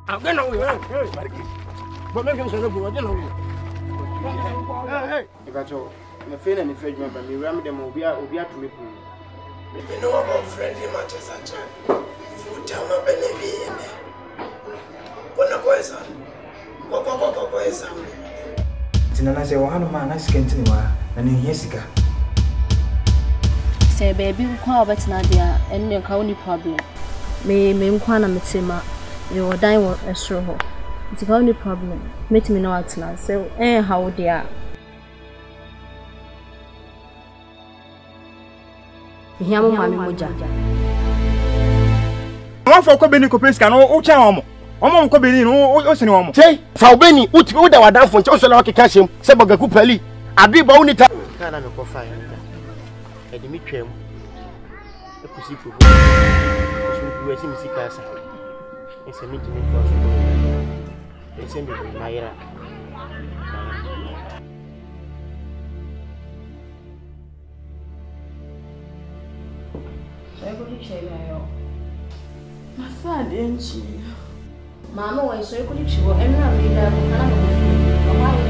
I'm going away. But make him say no go. Hey, if I told me feel any friend member, me ram them will be to me. You know about friendly matters at time. Food down my belly. What a boy, son. What boy, son. Tinana say, one man, I can't tell you, and in Jessica. Say, baby, we call better Nadia, and your county problem. May Quana Mitsima, you will die with a straw. It's the only problem. Meet me no at now, so, how dear. Yamu Mammy Moja. One for Cobini Copiscan or Cham. Omo Cobini, or Ocean. Say, Faubeni, what you would have done for Joseph Cassim, Sabaga Cupelli. I be bonita. Can I go fire? And Dimitrium. The pussy for you see Missy Casa. It's a meeting for it's a meeting, Myra. My father, ain't she? Mamma, why so you could you and I mean,